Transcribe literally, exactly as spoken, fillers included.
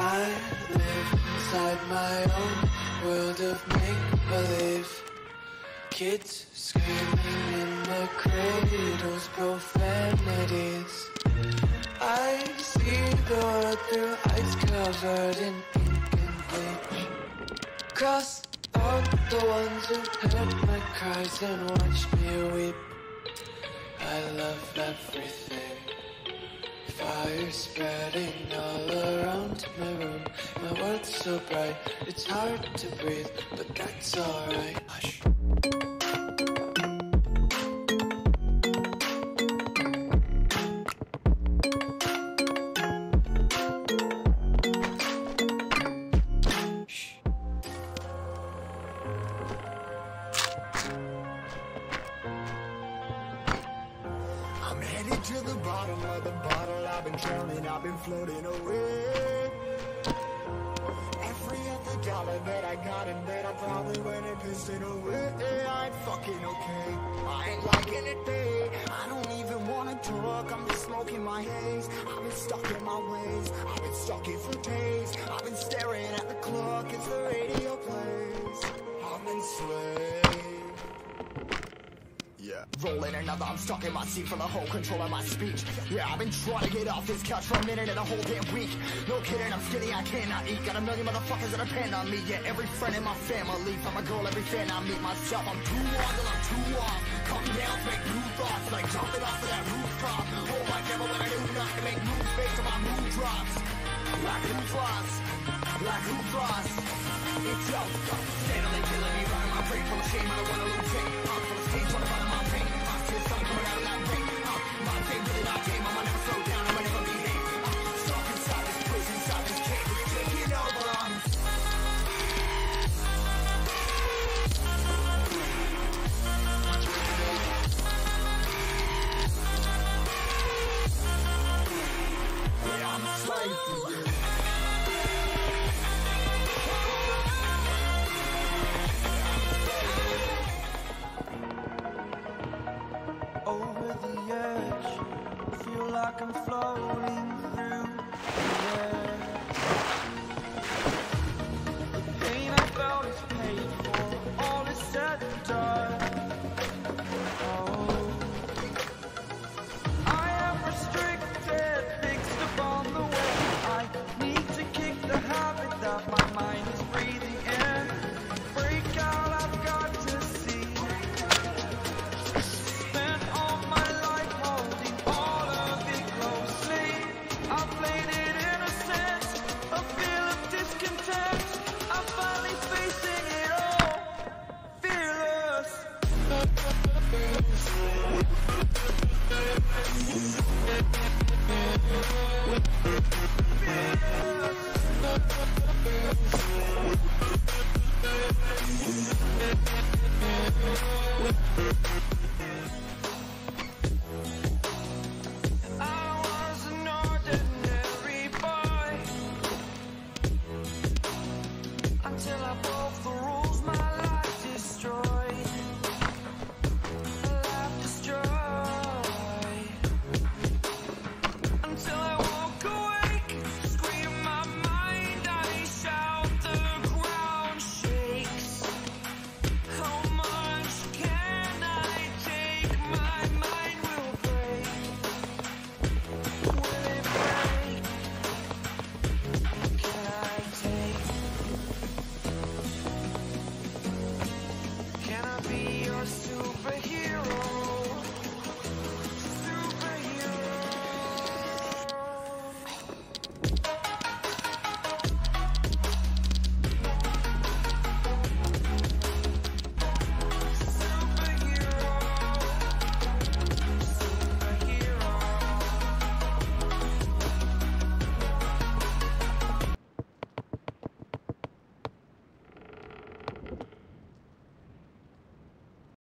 I live inside my own world of make-believe. Kids screaming in the cradles, profanities. I see the world through eyes covered in ink and bleach. Cross out the ones who heard my cries and watched me weep. I love everything. Fire spreading all around my room. My world's so bright, it's hard to breathe, but that's alright. Hush. I'm headed to the bottom of the bottle. I've been drowning, I've been floating away. Every other dollar that I got in bed, I probably went and pissed it away. I ain't fucking okay, I ain't liking it, babe. I don't even wanna talk, I'm just smoking my haze. I've been stuck in my ways, I've been stuck in for days. I've been staring at the clock as the radio plays. I'm enslaved. Yeah. Rolling another, I'm stuck in my seat for the whole control of my speech. Yeah, I've been trying to get off this couch for a minute and a whole damn week. No kidding, I'm skinny, I cannot eat. Got a million motherfuckers that depend on me. Yeah, every friend in my family. From a girl, every fan I meet myself. I'm too on till I'm too off. Come down, make new thoughts, like jumping off of that rooftop. Oh, I never wanna do nothing, make moves based on my mood drops. Like who drops, like who drops. It's yo, steadily killing me, running my brain full of shame. I don't wanna lose it. I'm full of stage, trying to run my pain. I'm still something coming out of that rain. I'm my game, really not game. I'ma never slow down, I'ma never behave. I'm stuck inside this prison, inside this cage. It's taking over, I'm yeah, I'm a slave to you. Over the edge, feel like I'm floating through the air. The pain I felt is paid for, all is said and done. Oh, I am restricted, fixed upon the way. I need to kick the habit that my mind is breathing in. Break out, I've got to see. Spent all my life holding all of it closely. I played it innocent, a feel of discontent. I'm finally facing it all, fearless. I was an ordinary boy until I